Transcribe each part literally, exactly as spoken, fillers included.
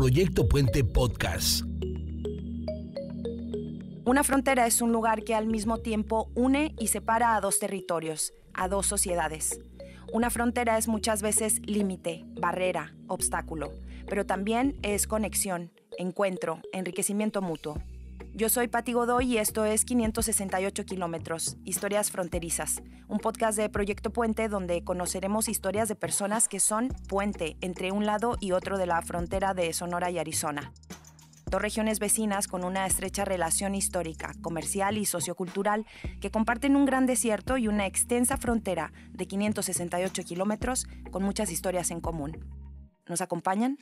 Proyecto Puente Podcast. Una frontera es un lugar que al mismo tiempo une y separa a dos territorios, a dos sociedades. Una frontera es muchas veces límite, barrera, obstáculo, pero también es conexión, encuentro, enriquecimiento mutuo. Yo soy Pati Godoy y esto es quinientos sesenta y ocho kilómetros, Historias Fronterizas, un podcast de Proyecto Puente donde conoceremos historias de personas que son puente entre un lado y otro de la frontera de Sonora y Arizona. Dos regiones vecinas con una estrecha relación histórica, comercial y sociocultural que comparten un gran desierto y una extensa frontera de quinientos sesenta y ocho kilómetros con muchas historias en común. ¿Nos acompañan?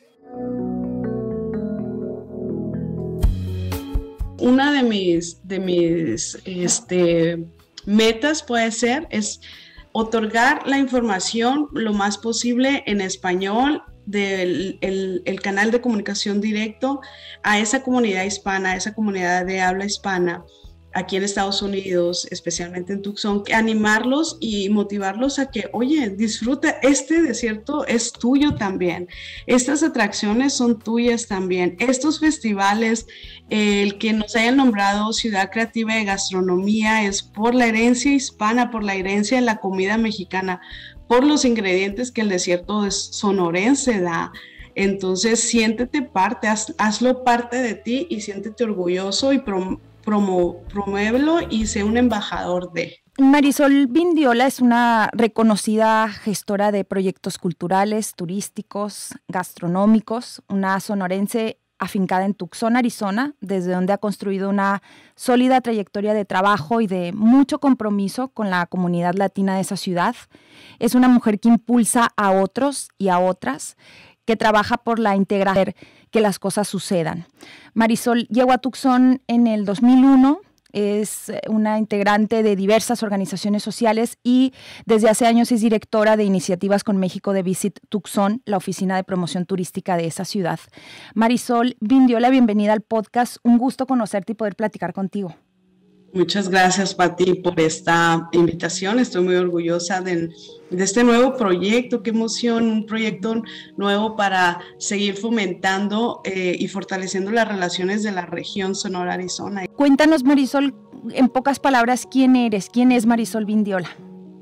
Una de mis, de mis este, metas puede ser es otorgar la información lo más posible en español del el, el canal de comunicación directo a esa comunidad hispana, a esa comunidad de habla hispana aquí en Estados Unidos, especialmente en Tucson, que animarlos y motivarlos a que, oye, disfruta, este desierto es tuyo también, estas atracciones son tuyas también, estos festivales, eh, el que nos hayan nombrado Ciudad Creativa de Gastronomía es por la herencia hispana, por la herencia de la comida mexicana, por los ingredientes que el desierto sonorense da. Entonces siéntete parte, haz, hazlo parte de ti y siéntete orgulloso y prom Promo, promuévelo y sé un embajador de. Marisol Vindiola es una reconocida gestora de proyectos culturales, turísticos, gastronómicos, una sonorense afincada en Tucson, Arizona, desde donde ha construido una sólida trayectoria de trabajo y de mucho compromiso con la comunidad latina de esa ciudad. Es una mujer que impulsa a otros y a otras, que trabaja por la integración, que las cosas sucedan. Marisol llegó a Tucson en el dos mil uno, es una integrante de diversas organizaciones sociales y desde hace años es directora de iniciativas con México de Visit Tucson, la oficina de promoción turística de esa ciudad. Marisol Vindiola, bienvenida al podcast. Un gusto conocerte y poder platicar contigo. Muchas gracias, Pati, por esta invitación. Estoy muy orgullosa de, de este nuevo proyecto. Qué emoción, un proyecto nuevo para seguir fomentando eh, y fortaleciendo las relaciones de la región Sonora-Arizona. Cuéntanos, Marisol, en pocas palabras, ¿quién eres? ¿Quién es Marisol Vindiola?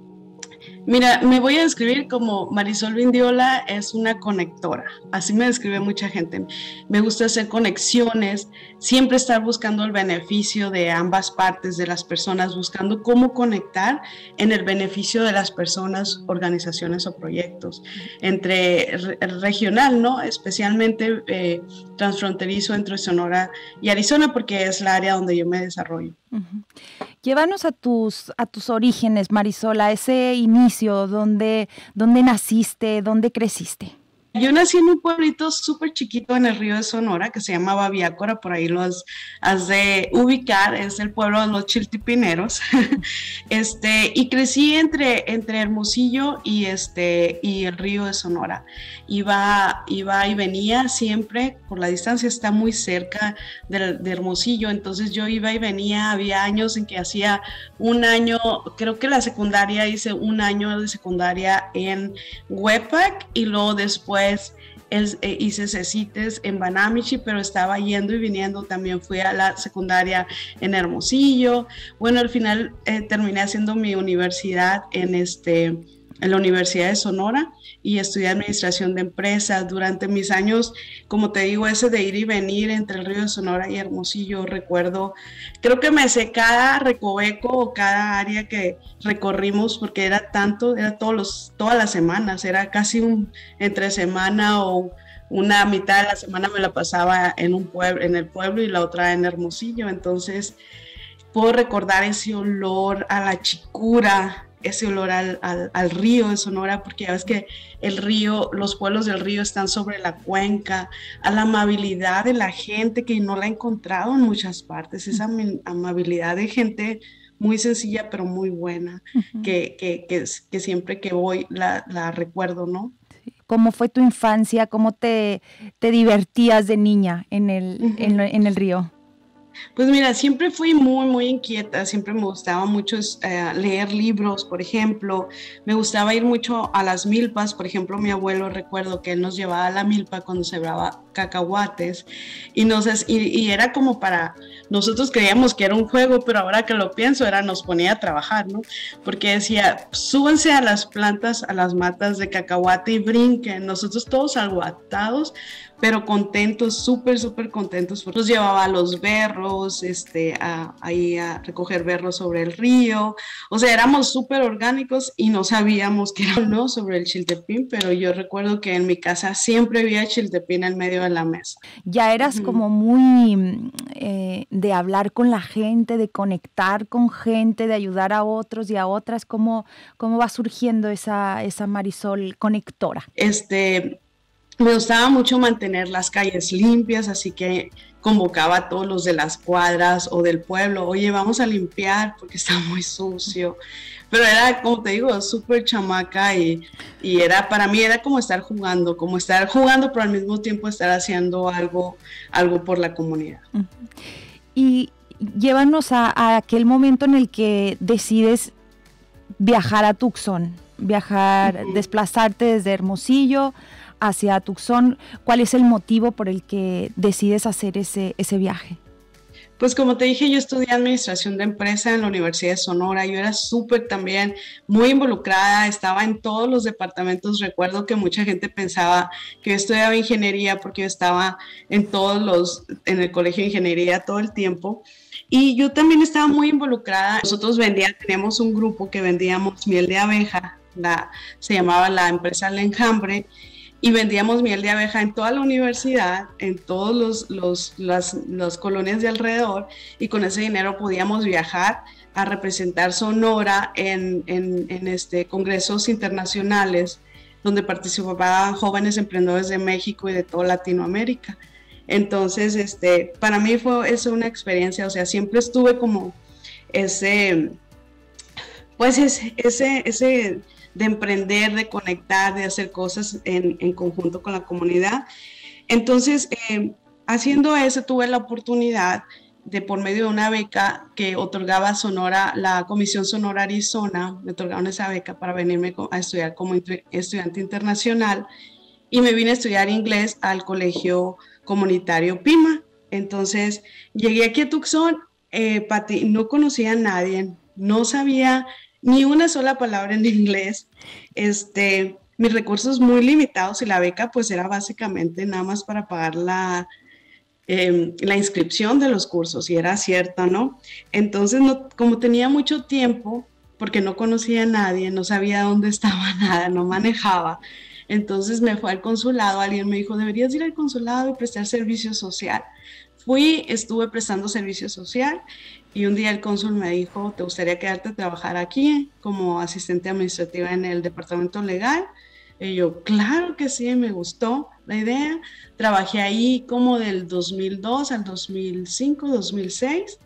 Mira, me voy a describir como Marisol Vindiola es una conectora, así me describe mucha gente. Me gusta hacer conexiones, siempre estar buscando el beneficio de ambas partes de las personas, buscando cómo conectar en el beneficio de las personas, organizaciones o proyectos, entre re regional, ¿no? Especialmente eh, transfronterizo entre Sonora y Arizona, porque es la área donde yo me desarrollo. Uh-huh. Llévanos a tus, a tus orígenes, Marisol, a ese inicio, donde, donde naciste, dónde creciste. Yo nací en un pueblito súper chiquito en el río de Sonora que se llamaba Biácora, por ahí lo has, has de ubicar, es el pueblo de los chiltipineros. este, y crecí entre, entre Hermosillo y, este, y el río de Sonora. Iba, iba y venía siempre, por la distancia está muy cerca de, de Hermosillo, entonces yo iba y venía, había años en que hacía un año, creo que la secundaria, hice un año de secundaria en Huepac y luego después El, eh, hice CECITES en Banamichi, pero estaba yendo y viniendo, también fui a la secundaria en Hermosillo. Bueno, al final eh, terminé haciendo mi universidad en, este, en la Universidad de Sonora y estudié administración de empresas. Durante mis años, como te digo, ese de ir y venir entre el río de Sonora y Hermosillo, recuerdo, creo que me sé cada recoveco o cada área que recorrimos porque era tanto, era todos los, todas las semanas, era casi un entre semana o una mitad de la semana me la pasaba en un pueblo, en el pueblo y la otra en Hermosillo. Entonces puedo recordar ese olor a la chicura, ese olor al, al, al río de Sonora, porque ya ves que el río, los pueblos del río están sobre la cuenca, a la amabilidad de la gente que no la he encontrado en muchas partes, esa amabilidad de gente muy sencilla pero muy buena, uh-huh. que, que, que, que siempre que voy la, la recuerdo, ¿no? ¿Cómo fue tu infancia? ¿Cómo te, te divertías de niña en el, uh-huh. en, en el río? Pues mira, siempre fui muy, muy inquieta, siempre me gustaba mucho eh, leer libros, por ejemplo, me gustaba ir mucho a las milpas, por ejemplo, mi abuelo, recuerdo que él nos llevaba a la milpa cuando sembraba cacahuates, y, nos, y, y era como para, nosotros creíamos que era un juego, pero ahora que lo pienso, era nos ponía a trabajar, ¿no? Porque decía, súbanse a las plantas, a las matas de cacahuate y brinquen, nosotros todos aguatados, pero contentos, súper, súper contentos. Nos llevaba a los berros, este, a, ahí a recoger berros sobre el río. O sea, éramos súper orgánicos y no sabíamos que era no sobre el chiltepín, pero yo recuerdo que en mi casa siempre había chiltepín en medio de la mesa. Ya eras uh-huh. como muy eh, de hablar con la gente, de conectar con gente, de ayudar a otros y a otras. ¿Cómo, cómo va surgiendo esa, esa Marisol conectora? Este... Me gustaba mucho mantener las calles limpias, así que convocaba a todos los de las cuadras o del pueblo, oye, vamos a limpiar porque está muy sucio. Pero era, como te digo, súper chamaca y, y era, para mí era como estar jugando, como estar jugando, pero al mismo tiempo estar haciendo algo, algo por la comunidad. Y llévanos a, a aquel momento en el que decides viajar a Tucson, viajar, uh-huh. desplazarte desde Hermosillo hacia Tucson. ¿Cuál es el motivo por el que decides hacer ese, ese viaje? Pues como te dije, yo estudié administración de empresa en la Universidad de Sonora. Yo era súper también muy involucrada, estaba en todos los departamentos. Recuerdo que mucha gente pensaba que yo estudiaba ingeniería porque yo estaba en todos los, en el colegio de ingeniería todo el tiempo. Y yo también estaba muy involucrada. Nosotros vendíamos, teníamos un grupo que vendíamos miel de abeja, la, se llamaba la empresa El Enjambre, y vendíamos miel de abeja en toda la universidad, en todos los, los, las, las colonias de alrededor, y con ese dinero podíamos viajar a representar Sonora en, en, en este, congresos internacionales donde participaban jóvenes emprendedores de México y de toda Latinoamérica. Entonces, este, para mí fue eso una experiencia, o sea, siempre estuve como ese, pues ese, ese, ese de emprender, de conectar, de hacer cosas en, en conjunto con la comunidad. Entonces, eh, haciendo eso, tuve la oportunidad de, por medio de una beca que otorgaba Sonora, la Comisión Sonora Arizona, me otorgaron esa beca para venirme a estudiar como estudiante internacional, y me vine a estudiar inglés al colegio comunitario Pima. Entonces, llegué aquí a Tucson, eh, Pati, no conocía a nadie, no sabía ni una sola palabra en inglés, este, mis recursos muy limitados, y la beca pues era básicamente nada más para pagar la, eh, la inscripción de los cursos, y era cierta, ¿no? Entonces, no, como tenía mucho tiempo, porque no conocía a nadie, no sabía dónde estaba nada, no manejaba, entonces me fui al consulado, alguien me dijo, deberías ir al consulado y prestar servicio social. Fui, estuve prestando servicio social, y un día el cónsul me dijo, ¿te gustaría quedarte a trabajar aquí como asistente administrativa en el departamento legal? Y yo, claro que sí, me gustó la idea. Trabajé ahí como del dos mil dos al dos mil cinco, dos mil seis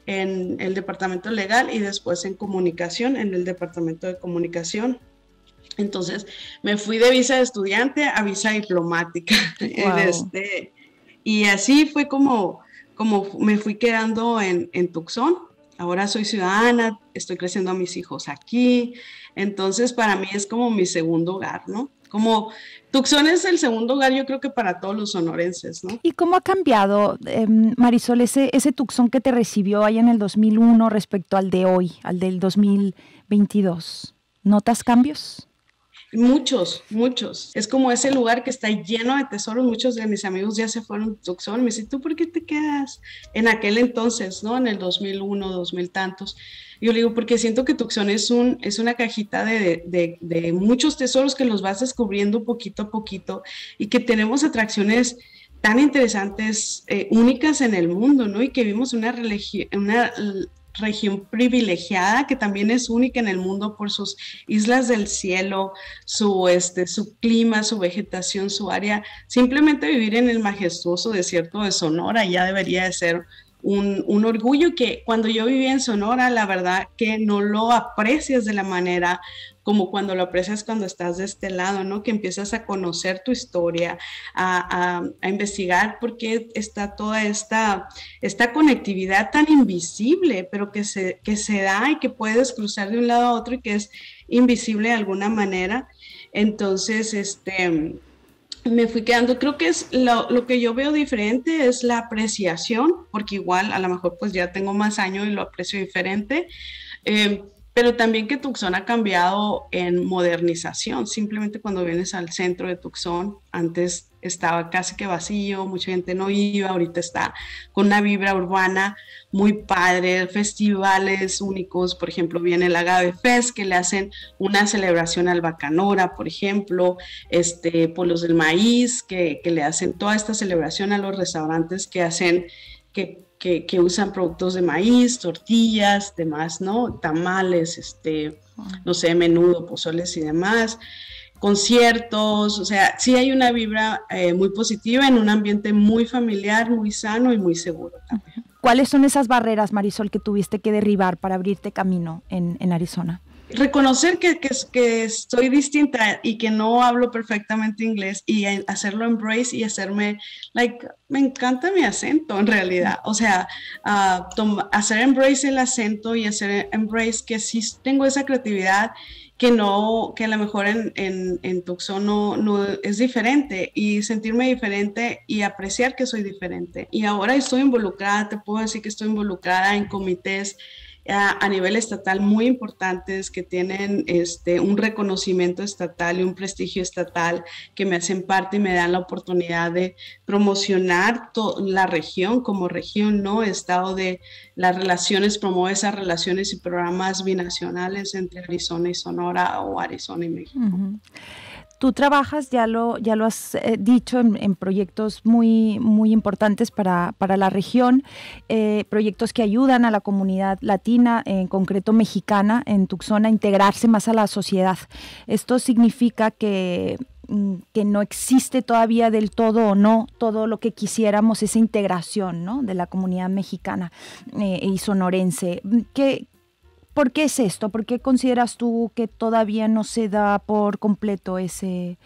en el departamento legal, y después en comunicación, en el departamento de comunicación. Entonces me fui de visa de estudiante a visa diplomática. Wow. Este, y así fue como... como me fui quedando en, en Tucson. Ahora soy ciudadana, estoy creciendo a mis hijos aquí, entonces para mí es como mi segundo hogar, ¿no? Como Tucson es el segundo hogar, yo creo que para todos los sonorenses, ¿no? ¿Y cómo ha cambiado, eh, Marisol, ese, ese Tucson que te recibió ahí en el dos mil uno respecto al de hoy, al del dos mil veintidós? ¿Notas cambios? Muchos, muchos. Es como ese lugar que está lleno de tesoros. Muchos de mis amigos ya se fueron a Tucson. Me dicen, ¿tú por qué te quedas? En aquel entonces, ¿no? En el dos mil uno, dos mil tantos. Yo le digo, porque siento que Tucson es, un, es una cajita de, de, de muchos tesoros que los vas descubriendo poquito a poquito, y que tenemos atracciones tan interesantes, eh, únicas en el mundo, ¿no? Y que vivimos una religión, una región privilegiada que también es única en el mundo por sus islas del cielo, su, este, su clima, su vegetación, su área. Simplemente vivir en el majestuoso desierto de Sonora ya debería de ser un, un orgullo que cuando yo vivía en Sonora, la verdad que no lo aprecias de la manera como cuando lo aprecias cuando estás de este lado, ¿no? Que empiezas a conocer tu historia, a, a, a investigar por qué está toda esta, esta conectividad tan invisible, pero que se, que se da y que puedes cruzar de un lado a otro y que es invisible de alguna manera. Entonces, este, me fui quedando, creo que es lo, lo que yo veo diferente es la apreciación, porque igual a lo mejor pues ya tengo más años y lo aprecio diferente, eh, pero también que Tucson ha cambiado en modernización. Simplemente cuando vienes al centro de Tucson, antes estaba casi que vacío, mucha gente no iba, ahorita está con una vibra urbana muy padre, festivales únicos, por ejemplo, viene el Agave Fest, que le hacen una celebración al Bacanora, por ejemplo, este, Polos del Maíz, que, que le hacen toda esta celebración a los restaurantes que hacen, que Que, que usan productos de maíz, tortillas, demás, ¿no? Tamales, este, no sé, menudo, pozoles y demás, conciertos, o sea, sí hay una vibra eh, muy positiva en un ambiente muy familiar, muy sano y muy seguro también. ¿Cuáles son esas barreras, Marisol, que tuviste que derribar para abrirte camino en, en Arizona? Reconocer que, que, que soy distinta y que no hablo perfectamente inglés y hacerlo embrace y hacerme, like, me encanta mi acento en realidad, o sea, uh, toma, hacer embrace el acento y hacer embrace que sí tengo esa creatividad que no, que a lo mejor en, en, en Tucson no, no es diferente y sentirme diferente y apreciar que soy diferente. Y ahora estoy involucrada, te puedo decir que estoy involucrada en comités A, a nivel estatal muy importantes que tienen este, un reconocimiento estatal y un prestigio estatal que me hacen parte y me dan la oportunidad de promocionar la región como región, ¿no? Estado de las relaciones, promueve esas relaciones y programas binacionales entre Arizona y Sonora o Arizona y México. Uh-huh. Tú trabajas, ya lo, ya lo has eh, dicho, en, en proyectos muy, muy importantes para, para la región, eh, proyectos que ayudan a la comunidad latina, en concreto mexicana, en Tucson, a integrarse más a la sociedad. Esto significa que, que no existe todavía del todo o no todo lo que quisiéramos, esa integración, ¿no?, de la comunidad mexicana eh, y sonorense. ¿Qué, ¿Por qué es esto? ¿Por qué consideras tú que todavía no se da por completo ese,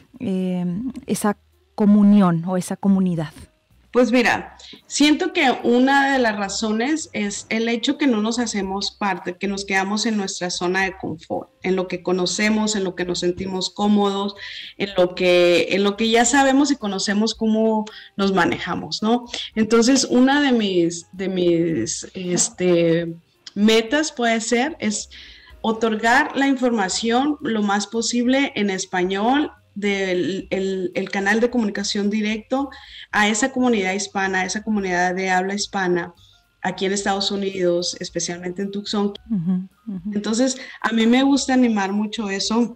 eh, esa comunión o esa comunidad? Pues mira, siento que una de las razones es el hecho que no nos hacemos parte, que nos quedamos en nuestra zona de confort, en lo que conocemos, en lo que nos sentimos cómodos, en lo que, en lo que ya sabemos y conocemos cómo nos manejamos, ¿no? Entonces, una de mis, de mis, este... metas puede ser es otorgar la información lo más posible en español del el, el canal de comunicación directo a esa comunidad hispana, a esa comunidad de habla hispana aquí en Estados Unidos, especialmente en Tucson. Uh-huh, uh-huh. Entonces, a mí me gusta animar mucho eso.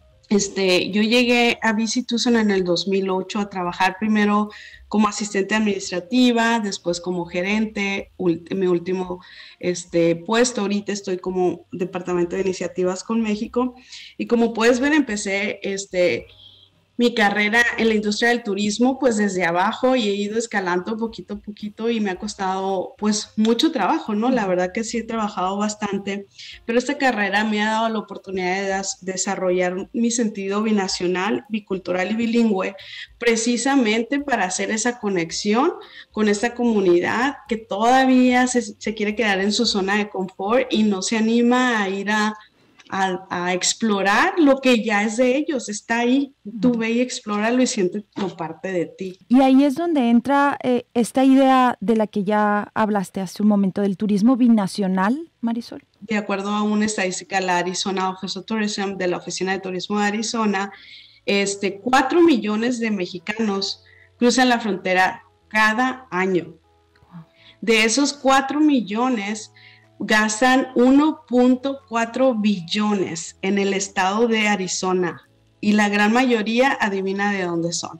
Este, yo llegué a Visit Tucson en el dos mil ocho a trabajar primero como asistente administrativa, después como gerente, ulti- mi último este, puesto, ahorita estoy como departamento de iniciativas con México, y como puedes ver empecé este, mi carrera en la industria del turismo pues desde abajo y he ido escalando poquito a poquito y me ha costado pues mucho trabajo, ¿no? La verdad que sí he trabajado bastante, pero esta carrera me ha dado la oportunidad de das, desarrollar mi sentido binacional, bicultural y bilingüe precisamente para hacer esa conexión con esta comunidad que todavía se, se quiere quedar en su zona de confort y no se anima a ir a A, a explorar lo que ya es de ellos, está ahí, tú ve y explóralo y siéntelo parte de ti. Y ahí es donde entra eh, esta idea de la que ya hablaste hace un momento, del turismo binacional, Marisol. De acuerdo a una estadística de la Arizona Office of Tourism, de la Oficina de Turismo de Arizona, este, cuatro millones de mexicanos cruzan la frontera cada año. De esos cuatro millones, gastan uno punto cuatro billones en el estado de Arizona y la gran mayoría, adivina de dónde son,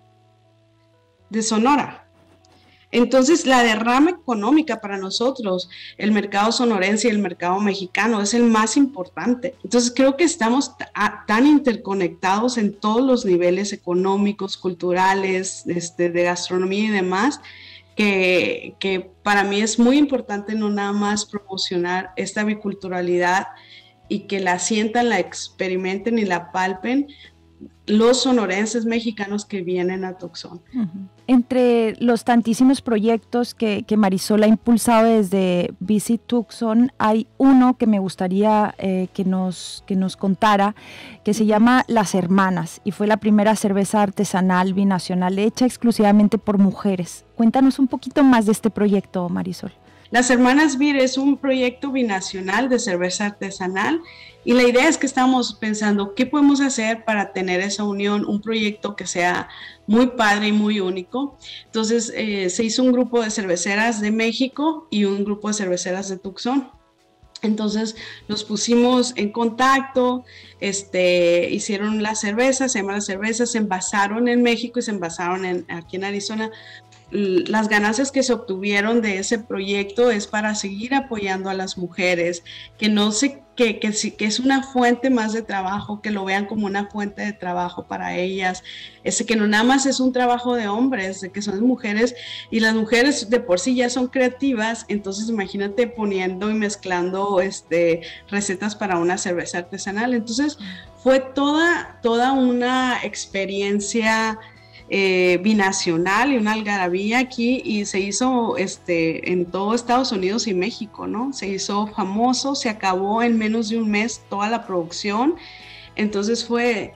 de Sonora. Entonces la derrama económica para nosotros, el mercado sonorense y el mercado mexicano es el más importante. Entonces creo que estamos t- a, tan interconectados en todos los niveles económicos, culturales, este, de gastronomía y demás, que, que para mí es muy importante no nada más promocionar esta biculturalidad y que la sientan, la experimenten y la palpen los sonorenses mexicanos que vienen a Tucson. Uh-huh. Entre los tantísimos proyectos que, que Marisol ha impulsado desde Visit Tucson, hay uno que me gustaría eh, que, nos, que nos contara, que se llama Las Hermanas, y fue la primera cerveza artesanal binacional hecha exclusivamente por mujeres. Cuéntanos un poquito más de este proyecto, Marisol. Las Hermanas Beer es un proyecto binacional de cerveza artesanal y la idea es que estamos pensando qué podemos hacer para tener esa unión, un proyecto que sea muy padre y muy único. Entonces eh, se hizo un grupo de cerveceras de México y un grupo de cerveceras de Tucson. Entonces los pusimos en contacto, este, hicieron las cervezas, se llaman las cervezas, se envasaron en México y se envasaron en, aquí en Arizona. Las ganancias que se obtuvieron de ese proyecto es para seguir apoyando a las mujeres, que no se, que, que, que es una fuente más de trabajo, que lo vean como una fuente de trabajo para ellas, ese que no nada más es un trabajo de hombres, de que son mujeres, y las mujeres de por sí ya son creativas, entonces imagínate poniendo y mezclando este, recetas para una cerveza artesanal. Entonces fue toda, toda una experiencia Eh, binacional y una algarabía aquí, y se hizo este, en todo Estados Unidos y México, ¿no? Se hizo famoso, se acabó en menos de un mes toda la producción, entonces fue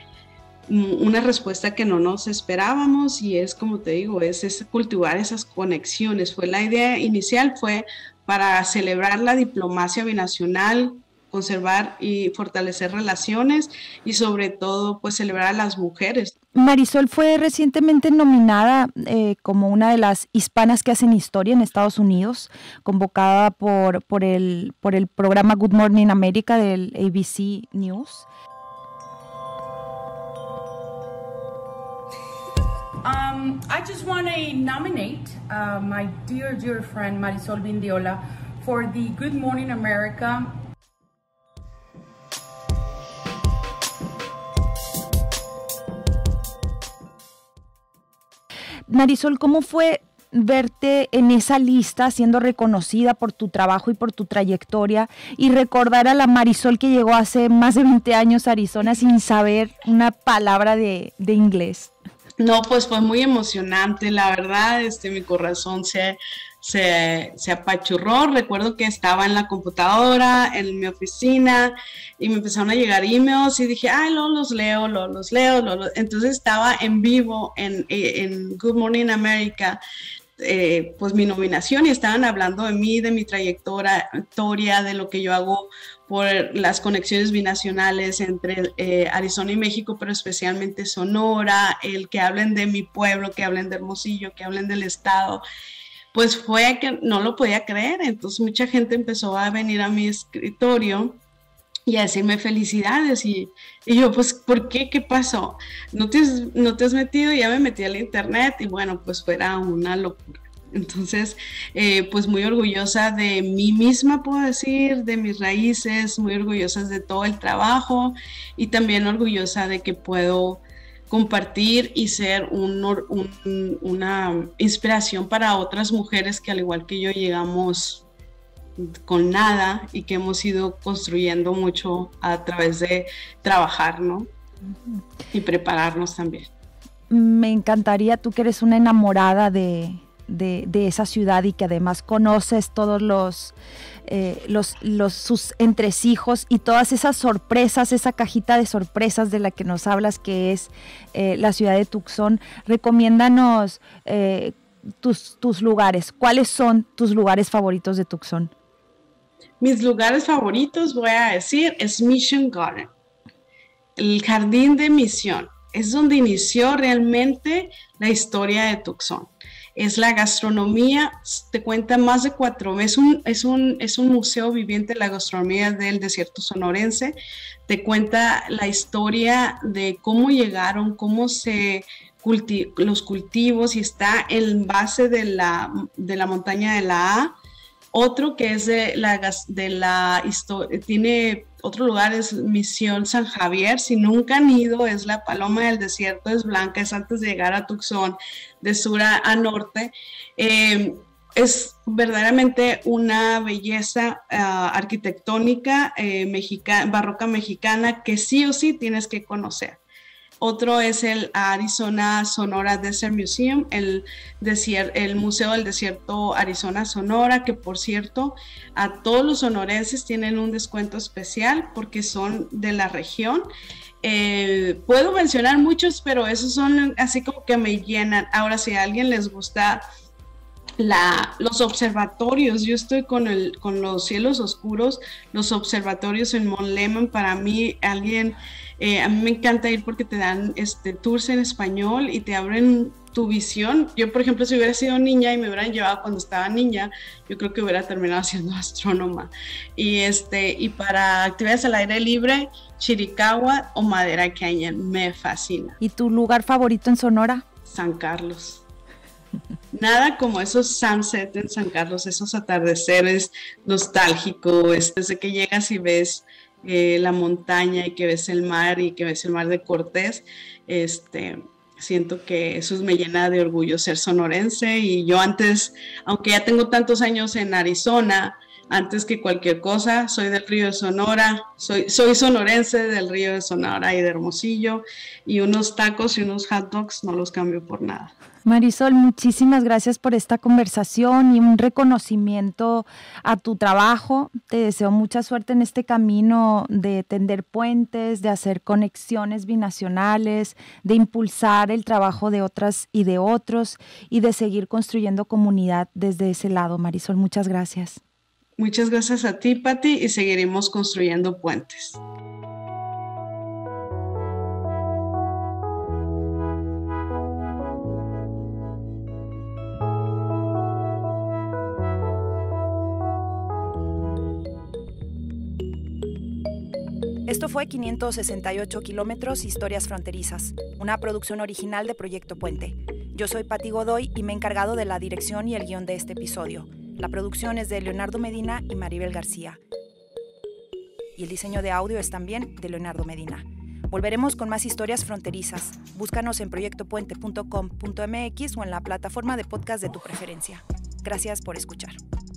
una respuesta que no nos esperábamos, y es como te digo, es, es cultivar esas conexiones. Fue la idea inicial, fue para celebrar la diplomacia binacional, conservar y fortalecer relaciones y sobre todo pues celebrar a las mujeres. Marisol fue recientemente nominada eh, como una de las hispanas que hacen historia en Estados Unidos, convocada por, por, el, por el programa Good Morning America del A B C News. Um, I just want to nominate uh, my dear, dear friend Marisol Vindiola for the Good Morning America. Marisol, ¿cómo fue verte en esa lista siendo reconocida por tu trabajo y por tu trayectoria, y recordar a la Marisol que llegó hace más de veinte años a Arizona sin saber una palabra de, de inglés? No, pues fue muy emocionante, la verdad, este, mi corazón se, se, se apachurró. Recuerdo que estaba en la computadora, en mi oficina, y me empezaron a llegar emails y dije, ay, lo, los leo, lo, los leo, lo, lo. Entonces estaba en vivo en, en Good Morning America, eh, pues mi nominación, y estaban hablando de mí, de mi trayectoria, de lo que yo hago por las conexiones binacionales entre eh, Arizona y México, pero especialmente Sonora, el que hablen de mi pueblo, que hablen de Hermosillo, que hablen del estado. Pues fue que no lo podía creer. Entonces mucha gente empezó a venir a mi escritorio y a decirme felicidades, y, y yo, pues, ¿por qué? ¿Qué pasó? ¿No te, has, no te has metido? Ya me metí al internet, y bueno, pues fuera una locura. Entonces, eh, pues muy orgullosa de mí misma, puedo decir, de mis raíces, muy orgullosa de todo el trabajo, y también orgullosa de que puedo compartir y ser un, un, una inspiración para otras mujeres que al igual que yo llegamos con nada y que hemos ido construyendo mucho a través de trabajar, ¿no? Uh-huh. Y prepararnos también. Me encantaría, tú que eres una enamorada de, de, de esa ciudad y que además conoces todos los, eh, los, los sus entresijos y todas esas sorpresas, esa cajita de sorpresas de la que nos hablas, que es eh, la ciudad de Tucson. Recomiéndanos eh, tus, tus lugares. ¿Cuáles son tus lugares favoritos de Tucson? Mis lugares favoritos, voy a decir, es Mission Garden, el jardín de Misión. Es donde inició realmente la historia de Tucson. Es la gastronomía, te cuenta más de cuatro, es un, es un, es un museo viviente de la gastronomía del desierto sonorense. Te cuenta la historia de cómo llegaron, cómo se culti- los cultivos, y está en base de la, de la montaña de la A. Otro que es de la, de la historia, tiene otro lugar, es Misión San Javier. Si nunca han ido, es la Paloma del Desierto, es blanca, es antes de llegar a Tucson, de sur a, a norte. Eh, es verdaderamente una belleza uh, arquitectónica eh, mexica, barroca mexicana que sí o sí tienes que conocer. Otro es el Arizona Sonora Desert Museum, el, desier- el Museo del Desierto Arizona Sonora, que por cierto a todos los sonorenses tienen un descuento especial porque son de la región. Eh, puedo mencionar muchos, pero esos son así como que me llenan. Ahora, si a alguien les gusta La, los observatorios, yo estoy con, el, con los cielos oscuros, los observatorios en Mount Lemmon, para mí alguien, eh, a mí me encanta ir porque te dan este, tours en español y te abren tu visión. Yo, por ejemplo, si hubiera sido niña y me hubieran llevado cuando estaba niña, yo creo que hubiera terminado siendo astrónoma. Y, este, y para actividades al aire libre, Chiricahua o Madera Canyon, me fascina. ¿Y tu lugar favorito en Sonora? San Carlos. Nada como esos sunsets en San Carlos, esos atardeceres nostálgicos, desde que llegas y ves eh, la montaña y que ves el mar y que ves el mar de Cortés. Este, siento que eso me llena de orgullo ser sonorense, y yo antes, aunque ya tengo tantos años en Arizona, antes que cualquier cosa, soy del Río de Sonora, soy, soy sonorense del Río de Sonora y de Hermosillo, y unos tacos y unos hot dogs no los cambio por nada. Marisol, muchísimas gracias por esta conversación y un reconocimiento a tu trabajo. Te deseo mucha suerte en este camino de tender puentes, de hacer conexiones binacionales, de impulsar el trabajo de otras y de otros y de seguir construyendo comunidad desde ese lado. Marisol, muchas gracias. Muchas gracias a ti, Pati, y seguiremos construyendo puentes. Esto fue quinientos sesenta y ocho kilómetros Historias Fronterizas, una producción original de Proyecto Puente. Yo soy Pati Godoy y me he encargado de la dirección y el guión de este episodio. La producción es de Leonardo Medina y Maribel García. Y el diseño de audio es también de Leonardo Medina. Volveremos con más historias fronterizas. Búscanos en proyecto puente punto com punto m x o en la plataforma de podcast de tu preferencia. Gracias por escuchar.